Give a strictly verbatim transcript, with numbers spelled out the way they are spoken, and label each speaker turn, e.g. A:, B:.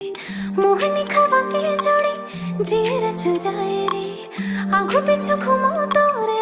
A: मोहनी खवा के जोड़ी जीर चुराए रे आंखों पीछू घुमाओ तोरे